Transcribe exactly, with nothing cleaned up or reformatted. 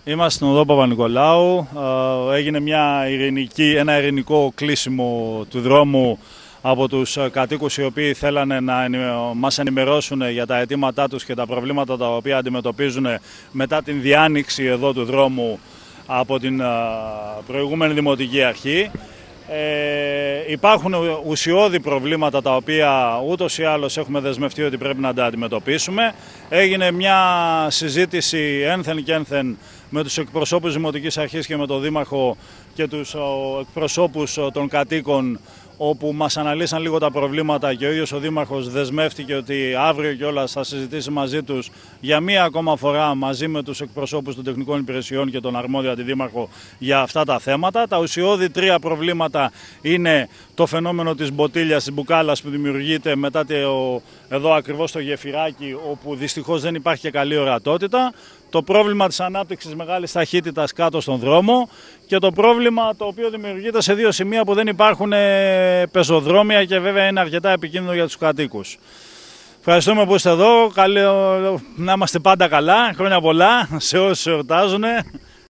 Είμαστε στην οδό Παπα-Νικολάου. Έγινε μια ειρηνική, ένα ειρηνικό κλείσιμο του δρόμου από τους κατοίκους οι οποίοι θέλανε να μας ενημερώσουν για τα αιτήματά τους και τα προβλήματα τα οποία αντιμετωπίζουν μετά την διάνοιξη εδώ του δρόμου από την προηγούμενη Δημοτική Αρχή. Ε, υπάρχουν ουσιώδη προβλήματα τα οποία ούτως ή άλλως έχουμε δεσμευτεί ότι πρέπει να τα αντιμετωπίσουμε. Έγινε μια συζήτηση ένθεν και ένθεν με τους εκπροσώπους Δημοτικής Αρχής και με τον Δήμαρχο και τους εκπροσώπους των κατοίκων, όπου μας αναλύσαν λίγο τα προβλήματα και ο ίδιος ο Δήμαρχος δεσμεύτηκε ότι αύριο κιόλας θα συζητήσει μαζί τους για μία ακόμα φορά μαζί με τους εκπροσώπους των τεχνικών υπηρεσιών και τον αρμόδιο αντιδήμαρχο για αυτά τα θέματα. Τα ουσιώδη τρία προβλήματα είναι το φαινόμενο της μποτίλιας, της μπουκάλας που δημιουργείται μετά το, εδώ ακριβώς στο γεφυράκι, όπου δυστυχώς δεν υπάρχει και καλή ορατότητα. Το πρόβλημα της ανάπτυξης μεγάλης ταχύτητας κάτω στον δρόμο και το πρόβλημα το οποίο δημιουργείται σε δύο σημεία που δεν υπάρχουν πεζοδρόμια και βέβαια είναι αρκετά επικίνδυνο για τους κατοίκους. Ευχαριστούμε που είστε εδώ. Καλή, να είμαστε πάντα καλά. Χρόνια πολλά σε όσους εορτάζουν.